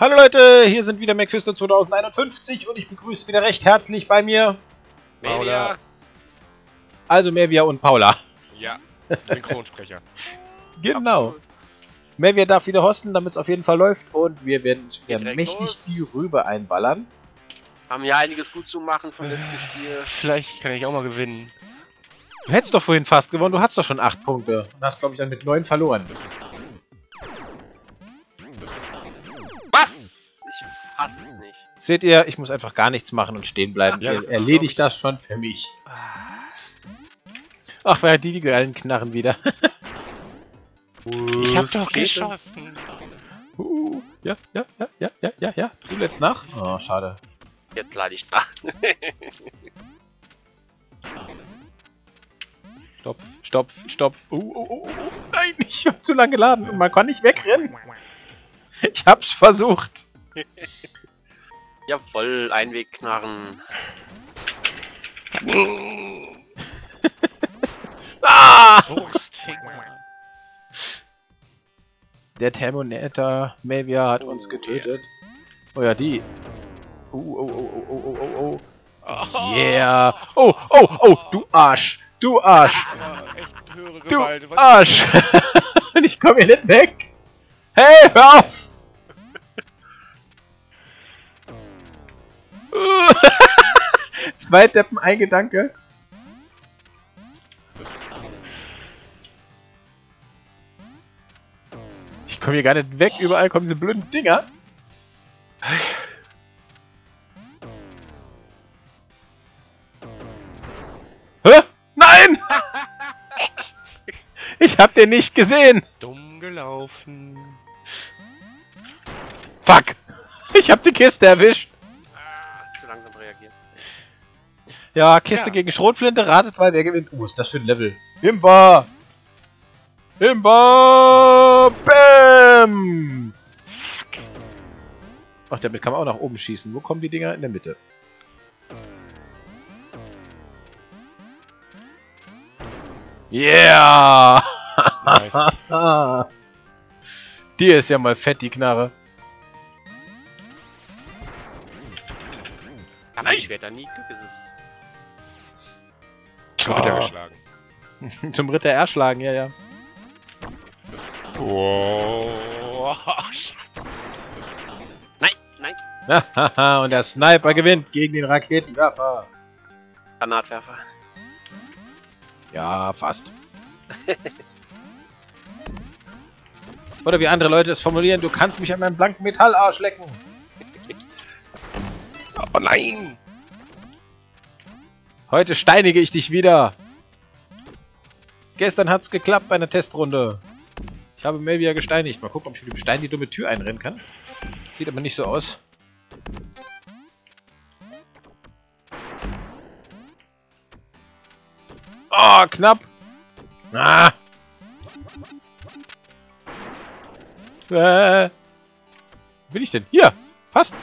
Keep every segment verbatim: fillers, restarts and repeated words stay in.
Hallo Leute, hier sind wieder McFisto zweitausendeinundfünfzig und ich begrüße wieder recht herzlich bei mir Paula. Also Mevia und Paula. Ja, Synchronsprecher. Genau. Absolut. Mevia darf wieder hosten, damit es auf jeden Fall läuft und wir werden wieder Direkt mächtig los. die Rübe einballern. Haben ja einiges gut zu machen vom letzten Spiel. Vielleicht kann ich auch mal gewinnen. Du hättest doch vorhin fast gewonnen, du hattest doch schon acht Punkte und hast glaube ich dann mit neun verloren. Was? Ich fass es nicht. Seht ihr, ich muss einfach gar nichts machen und stehen bleiben. Ja, Ihr das erledigt das schon für mich. Ach, wer hat die die geilen Knarren wieder? Ich hab doch geschossen. Uh, ja, ja, ja, ja, ja, ja, ja. Du lädst nach? Oh, schade. Jetzt lade ich nach. Stopp, stopp, stopp. Uh, uh, uh, uh. Nein, ich hab zu lange geladen und man kann nicht wegrennen. Ich hab's versucht. Jawoll, Einwegknarren. Ah! Wurstfinger. Der Thermometer Mevia hat uns getötet. Oh ja, die. Uh, oh, oh, oh, oh, oh, oh. Yeah. Oh, oh, oh, du Arsch. Du Arsch. Ja, echt höhere Du Gewalt. Was- Arsch. Und ich komme hier nicht weg. Hey, hör auf. Zwei Deppen, ein Gedanke. Ich komme hier gar nicht weg, überall kommen diese blöden Dinger. Hä? Nein! Ich hab den nicht gesehen! Dumm gelaufen. Fuck! Ich hab die Kiste erwischt! Ah, zu langsam reagiert. Ja, Kiste Ja. gegen Schrotflinte, ratet mal, wer gewinnt. Uh, was ist das für ein Level? Imba! Imba! Bam! Ach, damit kann man auch nach oben schießen. Wo kommen die Dinger? In der Mitte. Yeah! Nice. Die ist ja mal fett, die Knarre. Aber ich werde da nie Glück. Es ist Schon wieder geschlagen. Zum Ritter erschlagen, ja, ja. Wow. Nein, nein. Hahaha, und der Sniper gewinnt gegen den Raketenwerfer. Granatwerfer. Ja, fast. Oder wie andere Leute es formulieren, du kannst mich an meinem blanken Metallarsch lecken. Oh nein! Heute steinige ich dich wieder. Gestern hat's geklappt bei einer Testrunde. Ich habe Mevia gesteinigt. Mal gucken, ob ich mit dem Stein die dumme Tür einrennen kann. Sieht aber nicht so aus. Oh, knapp. Ah. Äh. Wo bin ich denn? Hier. Passt.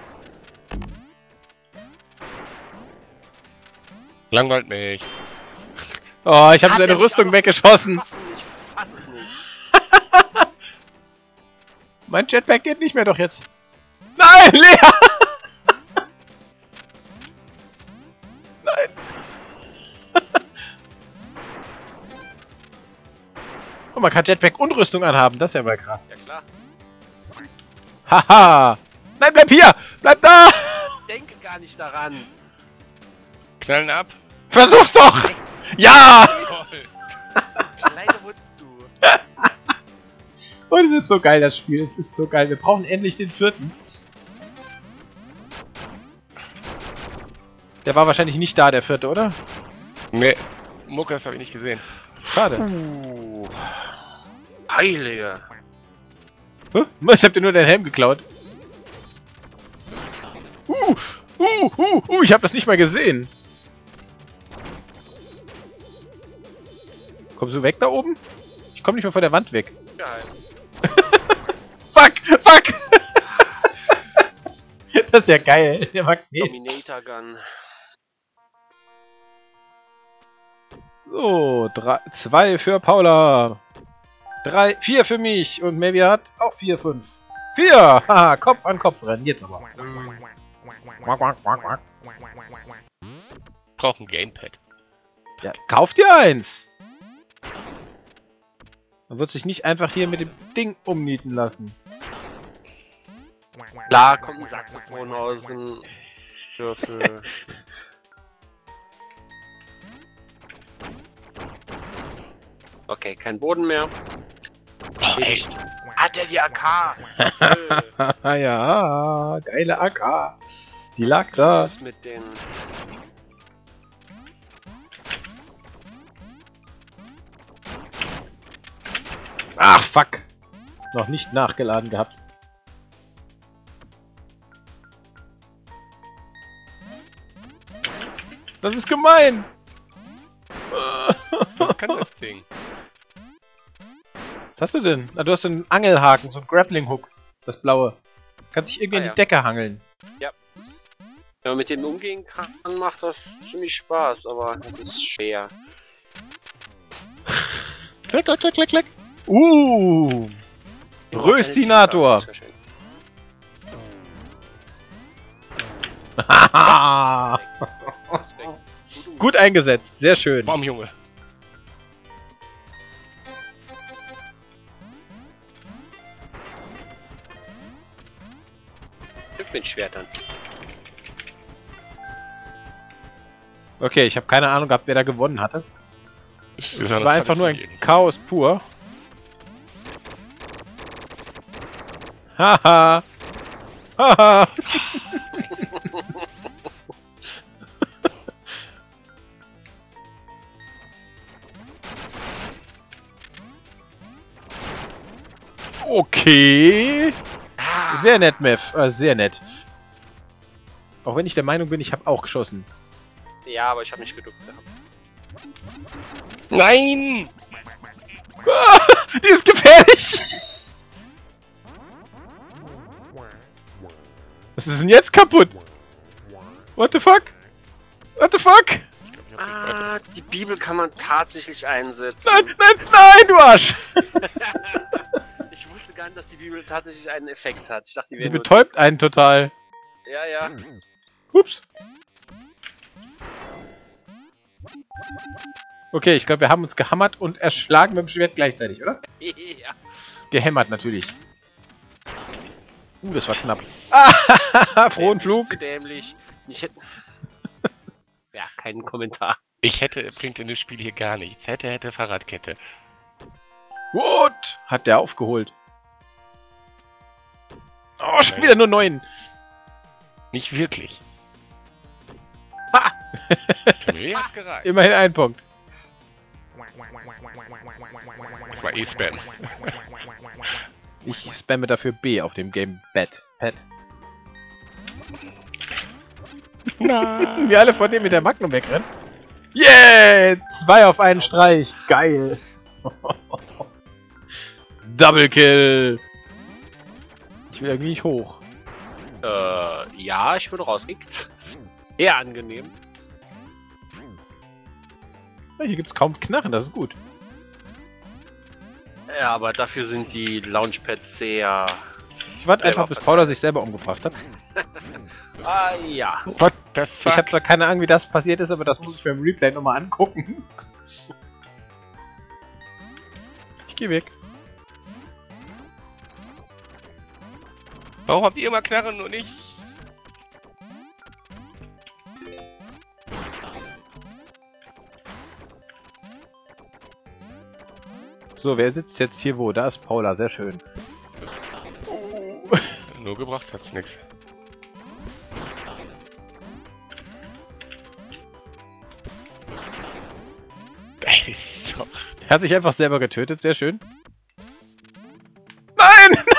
Langweilt mich. Oh, ich habe Hat seine der mich Rüstung auch noch weggeschossen. getroffen? Ich fass es nicht. Mein Jetpack geht nicht mehr doch jetzt. Nein, Lea! Nein. Oh, man kann Jetpack und Rüstung anhaben. Das ist ja mal krass. Ja klar. Haha. Nein, bleib hier! Bleib da! Ich denke gar nicht daran. Knallen ab. Versuch's doch! Ja! Toll. Kleine wurdest du. Und es ist so geil, das Spiel. Es ist so geil. Wir brauchen endlich den vierten. Der war wahrscheinlich nicht da, der vierte, oder? Nee. Muckers habe ich nicht gesehen. Schade. Uh. Heilige. Hä? Ich hab dir nur deinen Helm geklaut. Uh, uh, uh, uh, ich hab das nicht mal gesehen. Kommst du weg da oben? Ich komm nicht mehr von der Wand weg. Geil. Fuck, fuck! Das ist ja geil, der Magnet. Dominator Gun. So, drei, zwei für Paula. Drei, vier für mich. Und Mevia hat auch vier, fünf. Vier! Haha, Kopf an Kopf rennen. Jetzt aber. Quack, quack, quack, quack. Braucht ein Gamepad. Ja, kauf dir eins! Man wird sich nicht einfach hier mit dem Ding umnieten lassen. Klar kommt ein Saxophon aus dem Würfel. Okay, kein Boden mehr. Oh, echt? Hat er die A K? Ja, geile A K. Die lag da. Was mit den... Ach, fuck. Noch nicht nachgeladen gehabt. Das ist gemein. Was kann das Ding? Was hast du denn? Na, du hast so einen Angelhaken, so einen Grappling-Hook. Das blaue. Kannst dich irgendwie Ah, in die ja. Decke hangeln. Wenn man mit dem umgehen kann, macht das ziemlich Spaß, aber es ist schwer. Klick, klick, klick, klick, klick. Uh. Röstinator. Sehr schön. Haha. Respekt. Gut, Gut eingesetzt. Sehr schön. Warum, Junge? Glück mit Schwertern. Okay, ich habe keine Ahnung gehabt, wer da gewonnen hatte. Es Es war einfach nur ein Chaos pur. Haha. Haha. Okay. Sehr nett, Mev. Äh, sehr nett. Auch wenn ich der Meinung bin, ich habe auch geschossen. Ja, aber ich habe nicht geduckt gehabt. Nein! Ah, die ist gefährlich! Was ist denn jetzt kaputt? What the fuck? What the fuck? Ah, die Bibel kann man tatsächlich einsetzen. Nein, nein, nein, du Arsch! Ich wusste gar nicht, dass die Bibel tatsächlich einen Effekt hat. Ich dachte, die Die wäre nur... betäubt einen total. Ja, ja. Ups. Okay, ich glaube, wir haben uns gehammert und erschlagen mit dem Schwert gleichzeitig, oder? ja. Gehämmert natürlich. Uh, das war knapp. Ah, frohen Dämlich, Flug. Zu dämlich. Ich hätte... ja, keinen Kommentar. Ich hätte, bringt in dem Spiel hier gar nichts. Hätte, hätte Fahrradkette. What? Hat der aufgeholt. Oh, schon Nein. wieder nur neun. Nicht wirklich. Ha! Mir hat's gereicht. Immerhin ein Punkt. Das war eh Spam. Ich spamme dafür B auf dem Game Bad. Pad. Nein. Wir alle vor dem mit der Magnum wegrennen. Yeah! Zwei auf einen Streich. Geil. Double Kill. Ich will irgendwie nicht hoch. Äh, ja, ich wurde rausgekickt. Eher angenehm. Ja, hier gibt's kaum Knarren, das ist gut. Ja, aber dafür sind die Launchpads sehr... Ich warte Selber einfach, bis Paula sich selber umgebracht hat. Ah, ja. What the fuck? Ich habe zwar keine Ahnung, wie das passiert ist, aber das muss ich mir im Replay nochmal angucken. Ich geh weg. Warum habt ihr immer Knarren und ich? So, wer sitzt jetzt hier wo? Da ist Paula, sehr schön. Nur gebracht hat's nix. Ey, das ist so... Er hat sich einfach selber getötet, sehr schön. Nein! Nein!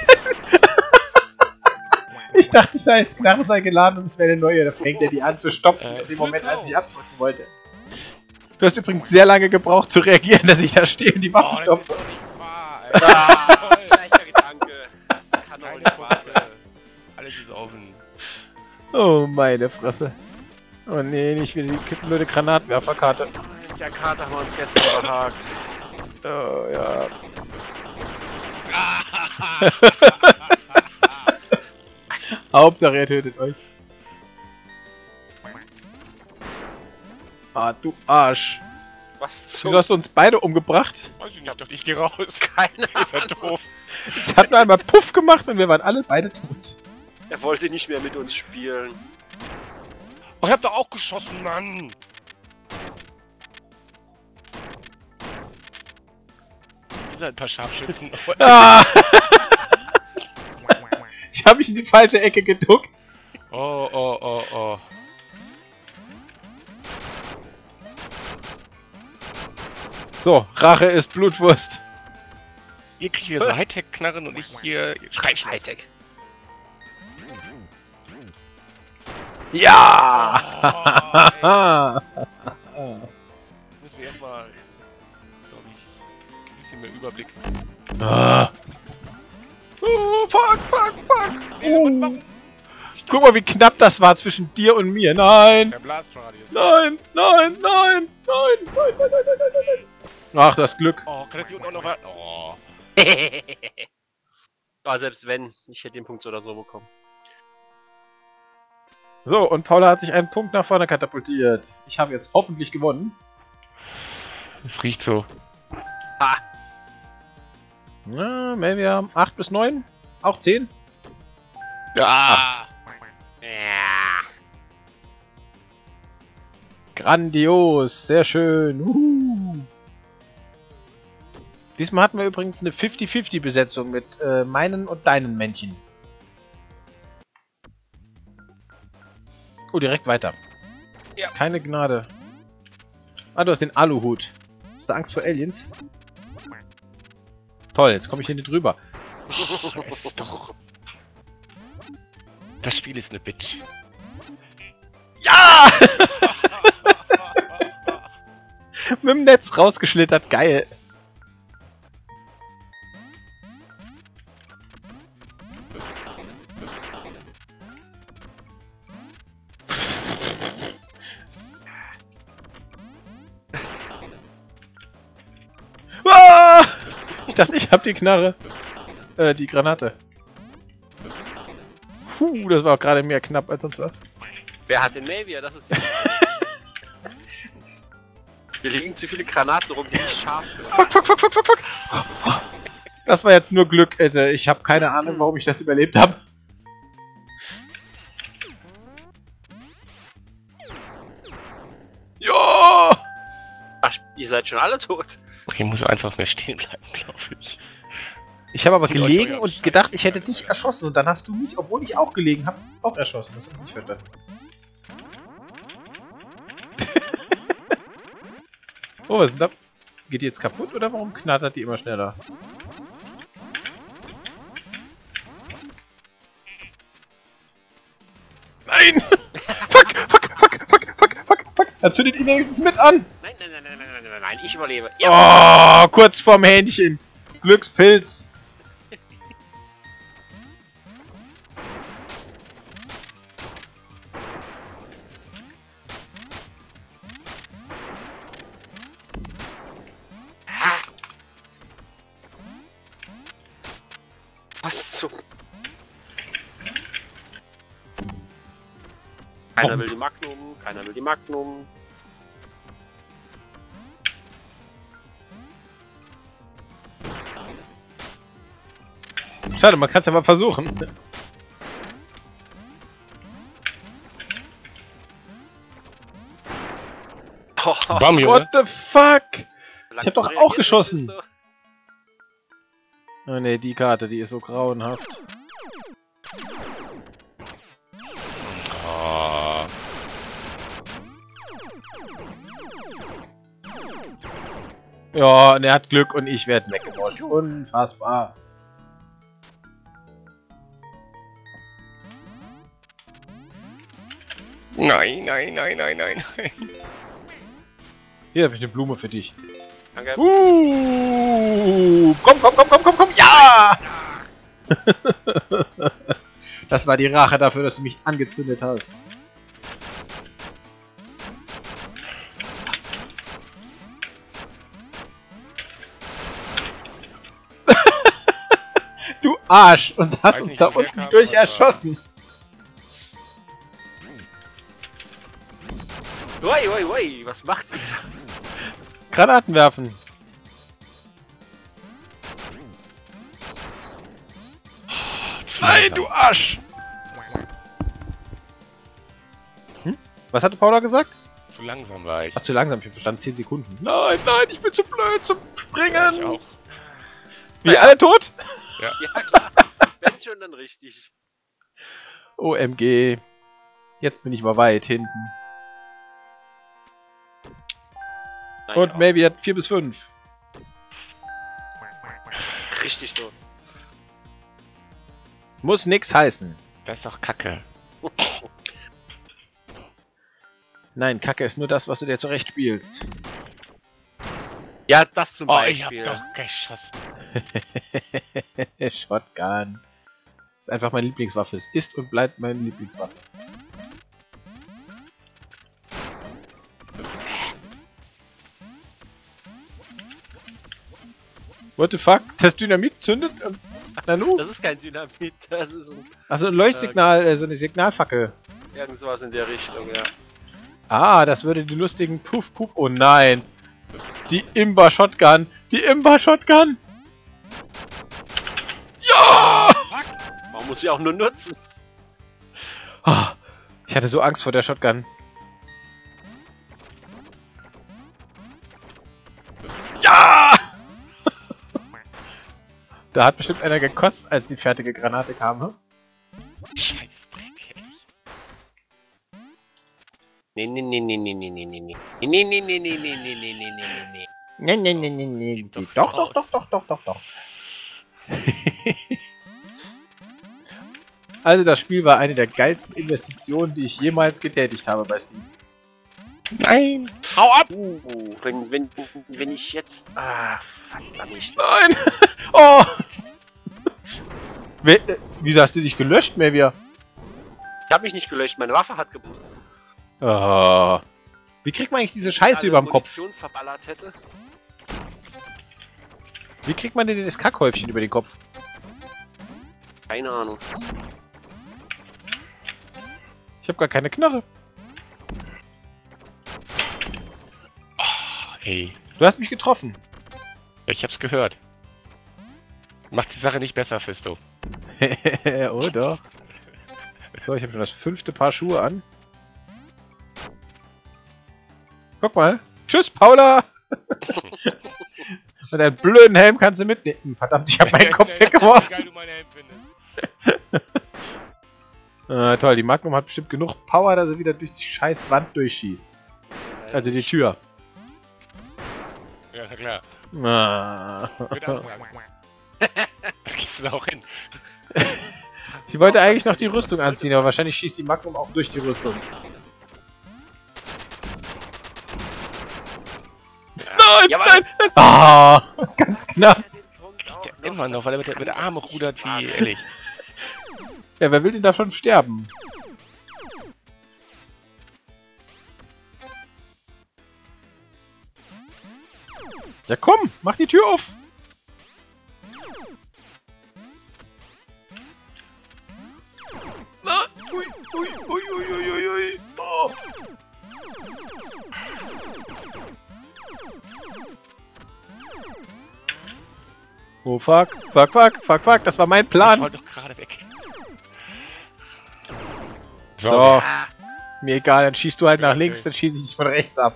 Ich dachte, ich sei Knarre sei geladen und es wäre eine neue. Da fängt er die an zu stoppen, Äh, in dem Moment, als ich abdrücken wollte. Du hast übrigens sehr lange gebraucht zu reagieren, dass ich da stehe und die Waffen das stoppe. ist doch nicht wahr, ey. Ah, gleicher Gedanke. Das kann doch Keine nicht wahr Punkte. sein. Alles ist offen. Oh, meine Fresse. Oh nee, nicht wieder die blöde Granatwerferkarte. Mit der Karte haben wir uns gestern behagt. Oh, ja. Hauptsache er tötet euch. Ah, du Arsch. Was Wieso zum... hast du uns beide umgebracht? Weiß ich nicht, doch ich geh raus. Keine Ist ja Ahnung. doof. Es hat nur einmal Puff gemacht und wir waren alle beide tot. Er wollte nicht mehr mit uns spielen. Oh, ich hab da auch geschossen, Mann. Da sind ein paar Scharfschützen. Ah! Ich habe mich in die falsche Ecke geduckt. Oh, oh, oh, oh. So, Rache ist Blutwurst. Ihr kriegt wieder so Hightech-Knarren und ich hier Schreibschleiß. Hightech. Ja! Oh, müssen wir erstmal, glaube ich, ein bisschen mehr Überblick. Ah. Oh, fuck, fuck, fuck! Oh. Oh. Guck mal, wie knapp das war zwischen dir und mir. Nein! Der Blastradius. Nein! Nein! Nein! Nein! Nein! Nein! Nein! Nein! Nein! Ach, das Glück. Oh, kann das hier unten auch noch was? Oh. Aber selbst wenn, ich hätte den Punkt so oder so bekommen. So, und Paula hat sich einen Punkt nach vorne katapultiert. Ich habe jetzt hoffentlich gewonnen. Es riecht so. Ha! Na, maybe wir haben acht bis neun? Auch zehn? Ja. Ja. Grandios, sehr schön. Uhu. Diesmal hatten wir übrigens eine fünfzig fünfzig Besetzung mit äh, meinen und deinen Männchen. Oh, direkt weiter. Ja. Keine Gnade. Ah, du hast den Aluhut. Hast du Angst vor Aliens? Toll, jetzt komme ich hier nicht drüber. Oh, ist doch. Das Spiel ist eine Bitch. Ja! Mit dem Netz rausgeschlittert, geil. Ah! Ich dachte, ich hab die Knarre. Äh, die Granate. Puh, das war auch gerade mehr knapp als sonst was. Wer hat den Mavia? Das ist ja... Hier liegen zu viele Granaten rum, die nicht scharf sind. Fuck, fuck, fuck, fuck, fuck, fuck. Das war jetzt nur Glück, also ich habe keine Ahnung, warum ich das überlebt habe. Ja! Ach, ihr seid schon alle tot. Ich muss einfach mehr stehen bleiben, glaube ich. Ich habe aber Und euch gelegen euer und Scheiß. gedacht, ich hätte dich erschossen und dann hast du mich, obwohl ich auch gelegen habe, auch erschossen. Das habe ich nicht verstanden. Oh, was ist denn da? Geht die jetzt kaputt oder warum knattert die immer schneller? Nein! Fuck, fuck, fuck, fuck, fuck, fuck, fuck! Dann zündet ihn wenigstens mit an! Nein, nein, nein, nein, nein, nein, nein, nein, ich überlebe. Ja. Oh, kurz vorm Hähnchen! Glückspilz! Was zum... Keiner will die Magnum, keiner will die Magnum. Schade, man kann es ja mal versuchen. Oh, Bam, What Junge. the fuck? solange Ich hab du doch auch reagierst, geschossen. bist Oh ne, die Karte, die ist so grauenhaft. Oh. Ja, und er hat Glück und ich werde weggemoscht. Unfassbar. Nein, nein, nein, nein, nein, nein. Hier habe ich eine Blume für dich. du. Danke. Uh, komm, komm, komm, komm, komm, komm, ja! Das war die Rache dafür, dass du mich angezündet hast. Du Arsch! Und hast Weiß uns nicht, da woher unten kam durch das, erschossen. Ui, ui, ui, was macht ihr? Granaten werfen. Zu Nein, langsam. du Arsch! Hm? Was hatte Paula gesagt? Zu langsam war ich. Ach, zu langsam, ich hab verstanden, zehn Sekunden. Nein, nein, ich bin zu blöd zum Springen! Ja, ich auch. Wie, alle tot? Ja, klar. Wenn schon, dann richtig. O M G. Jetzt bin ich mal weit hinten. Naja, Und Maybe hat vier bis fünf. richtig so. Muss nix heißen. Das ist doch Kacke. Nein, Kacke ist nur das, was du dir zurecht spielst. Ja, das zum Oh, ich hab Beispiel. doch geschossen. Shotgun. Ist einfach meine Lieblingswaffe. Es ist und bleibt meine Lieblingswaffe. What the fuck? Das Dynamit zündet? Ähm, Nanu? Das ist kein Dynamit, das ist ein, Achso, ein Leuchtsignal, äh, so eine Signalfackel. irgendwas in der Richtung, ja. Ah, das würde die lustigen Puff Puff. Oh nein! Die Imba Shotgun! Die Imba Shotgun! Ja! Man muss sie auch nur nutzen. Ah, ich hatte so Angst vor der Shotgun. Ja! Da hat bestimmt einer gekotzt, als die fertige Granate kam, hm? Scheiß Dreck, ey. Nee, nee, nee, nee, nee, nee, nee, nee, nee. Nee, nee, nee, nee, nee, nee, nee, nee, nee, nee, nee. Nee, nee, nee, nee, nee. Sieht doch Doch, so doch, aus. doch, doch, doch, doch, doch. Also das Spiel war eine der geilsten Investitionen, die ich jemals getätigt habe bei Steam. Nein! Hau ab! Uh, wenn, wenn, wenn ich jetzt... Ah, verdammt. Nein! Oh! We äh, Wieso hast du dich gelöscht, Mevia? Ich hab mich nicht gelöscht, meine Waffe hat geboost. Oh. Wie kriegt man eigentlich diese Scheiße überm Kopf? Munition verballert hätte. Wie kriegt man denn das Kackhäufchen über den Kopf? Keine Ahnung. Ich habe gar keine Knarre. Ey, Du hast mich getroffen. ich hab's gehört. Macht die Sache nicht besser, Fisto. Oh doch. So, ich habe schon das fünfte Paar Schuhe an. Guck mal. Tschüss, Paula! Und deinen blöden Helm kannst du mitnehmen. Verdammt, ich habe meinen Kopf weggeworfen. Wie geil du meine Helm findest. Äh, toll, die Magnum hat bestimmt genug Power, dass er wieder durch die scheiß Wand durchschießt. Also die Tür. Ja, na klar. Ah. Mit Anfang. Da gehst du da auch hin. Ich wollte eigentlich noch die Rüstung anziehen, aber wahrscheinlich schießt die Magnum auch durch die Rüstung. Nein, Jawohl. nein, nein. Ah, ganz knapp. Ja, immer noch, weil er mit der, mit der Arme rudert wie ehrlich. Ja, wer will denn da schon sterben? Ja komm, mach die Tür auf! Na, ui, ui, ui, ui, ui, ui, ui. Oh. Oh fuck, fuck, fuck, fuck, fuck, das war mein Ich Plan. wollte doch gerade weg. So, Ah, mir egal, dann schießt du halt nach Okay. links, dann schieße ich dich von rechts ab.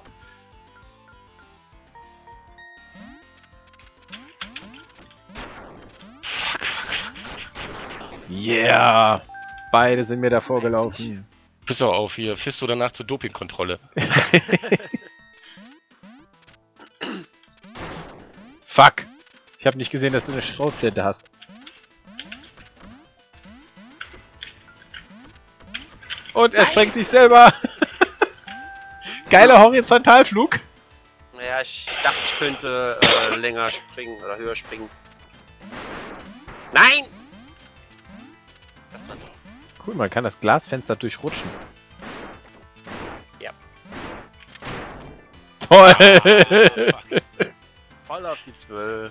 Yeah! Beide sind mir davor gelaufen. Piss doch auf hier. Fisto danach zur Dopingkontrolle. Fuck! Ich habe nicht gesehen, dass du eine Schrotflinte hast. Und er Nein. sprengt sich selber! Geiler Horizontalflug! naja, ich dachte, ich könnte äh, länger springen oder höher springen. Nein! Das war Cool, man kann das Glasfenster durchrutschen. Ja. Toll! voll auf die zwölf.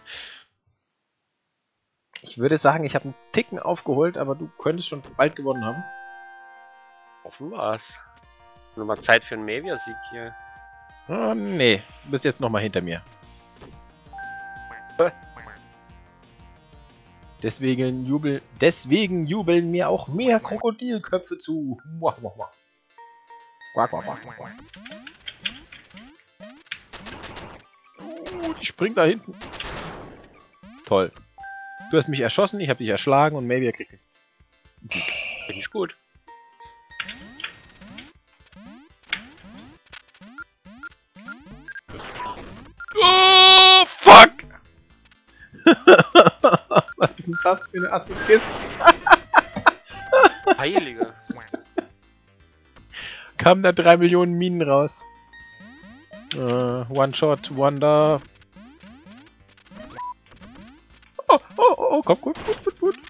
Ich würde sagen, ich habe einen Ticken aufgeholt, aber du könntest schon bald gewonnen haben. Offen war's. Nochmal Zeit für einen Mavia-Sieg hier. Oh, nee, du bist jetzt nochmal hinter mir. Deswegen, jubel, deswegen jubeln mir auch mehr Krokodilköpfe zu. Muah, muah, muah. Quack, quack, quack, quack. Uh, die springt da hinten. Toll. Du hast mich erschossen, ich habe dich erschlagen und Mavia kriegt den Sieg. Finde ich gut. Oh, fuck! Was ist denn das für eine Assekiste? Heilige. Kamen da drei Millionen Minen raus. Äh, One-Shot, Wonder. Oh, oh, oh, komm, gut, gut, gut, gut.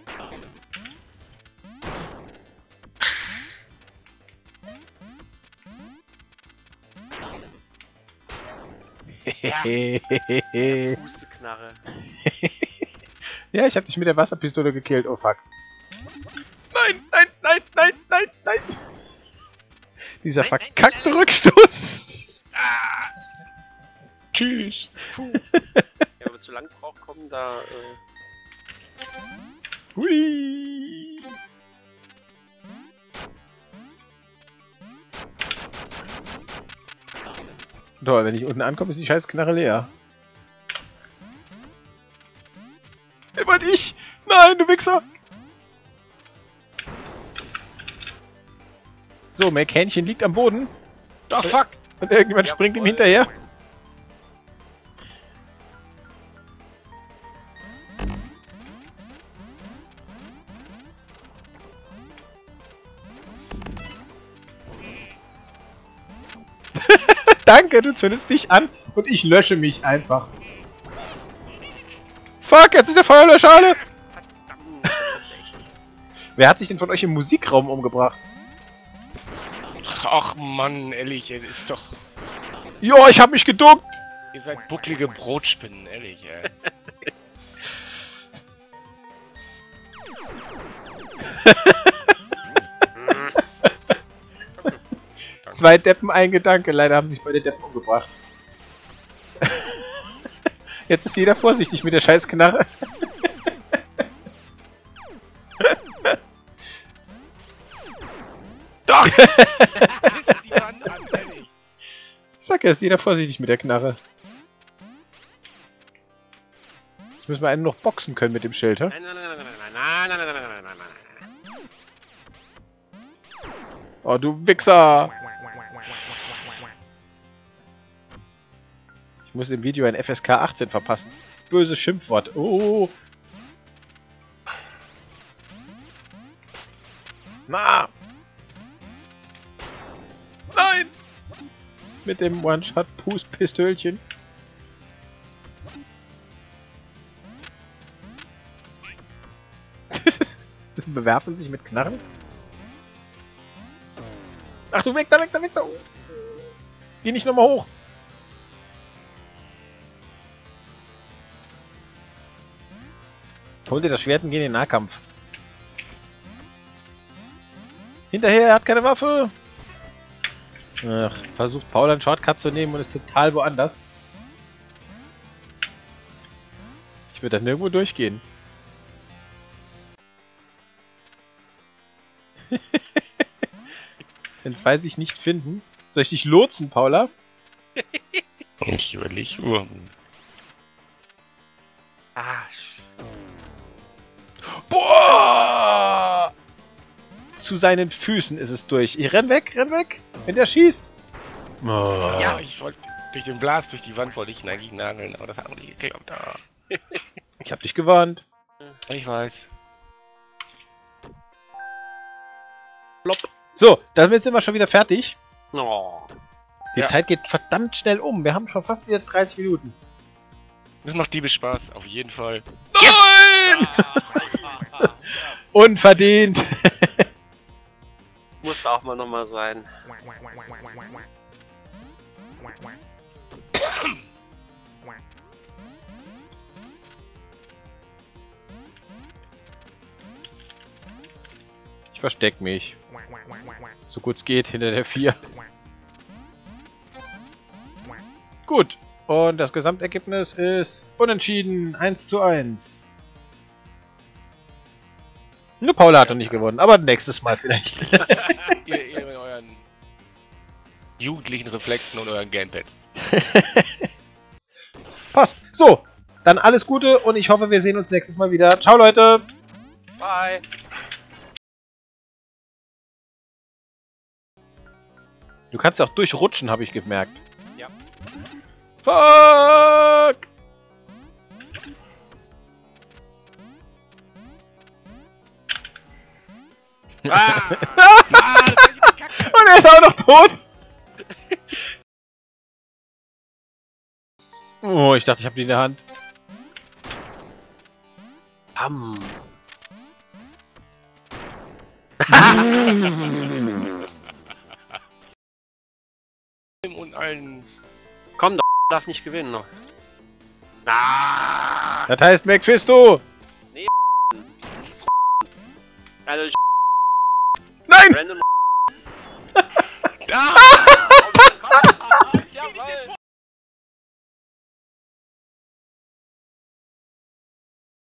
Hehehehe. Pusteknarre. Ja, ich hab dich mit der Wasserpistole gekillt, oh fuck. Nein, nein, nein, nein, nein, nein. Dieser Nein, nein, verkackte nein, nein. Rückstoß. Ah. Tschüss. Puh. Ja, wenn wir zu lang braucht, kommen da. Äh... Hui. Toll, wenn ich unten ankomme, ist die scheiß Knarre leer. Immer ich! Nein, du Wichser! So, McHähnchen liegt am Boden. Oh, fuck. Und irgendjemand Ja, springt ihm voll. hinterher. Danke, du zündest dich an und ich lösche mich einfach. Fuck, jetzt ist der Feuerlöscher alle! Verdammt, das ist echt. Wer hat sich denn von euch im Musikraum umgebracht? Ach Mann, ehrlich, ey, das ist doch... Jo, ich hab mich geduckt! Ihr seid bucklige Brotspinnen, ehrlich, ey. Zwei Deppen, ein Gedanke. Leider haben sich beide Deppen umgebracht. Jetzt ist jeder vorsichtig mit der scheiß Knarre. Doch! Ist die Wand an, ehrlich. Ich sag ja, ist jeder vorsichtig mit der Knarre. Jetzt müssen wir einen noch boxen können mit dem Schild, hä? Nein, nein, nein, nein, nein, nein, nein, nein, nein, nein, nein, nein. Oh, du Wichser! Ich muss im Video ein F S K achtzehn verpassen. Böses Schimpfwort. Oh! Na! Nein! Mit dem One-Shot-Pustpistölchen. Bewerfen sich mit Knarren? Ach du, weg da, weg da, weg da! Geh nicht nochmal hoch! Hol dir das Schwert und geh in den Nahkampf. Hinterher, er hat keine Waffe! Ach, versucht Paul einen Shortcut zu nehmen und ist total woanders. Ich würde da nirgendwo durchgehen. Wenn zwei sich nicht finden. Soll ich dich lotsen, Paula? Ich überleg nur. Ah, Boah! Zu seinen Füßen ist es durch. Ich renn weg, renn weg, wenn der schießt. Oh. Ja, ich wollte durch den Blast, durch die Wand wollte ich ihn eigentlich nageln, aber das haben die geklappt. Ah. Ich hab dich gewarnt. Ich weiß. plopp. So, damit sind wir schon wieder fertig. Oh. Die Ja. Zeit geht verdammt schnell um. Wir haben schon fast wieder dreißig Minuten. Das macht Diebe Spaß, auf jeden Fall. Nein! Unverdient! Muss auch mal nochmal sein. Ich versteck mich. So gut es geht hinter der vier. Gut. Und das Gesamtergebnis ist unentschieden. eins zu eins. Nur Paula hat noch nicht gewonnen, aber nächstes Mal vielleicht. ihr, ihr mit euren jugendlichen Reflexen und euren Gamepad. Passt. So, dann alles Gute und ich hoffe, wir sehen uns nächstes Mal wieder. Ciao, Leute. Bye. Du kannst ja auch durchrutschen, habe ich gemerkt. Ja. Fuck! Ah! Ah, das ist die Kacke. Und er ist auch noch tot! Oh, ich dachte, ich habe die in der Hand. Pam. Und allen. Komm, der darf nicht gewinnen noch. Ah! Das heißt McFisto! Also, Nein! random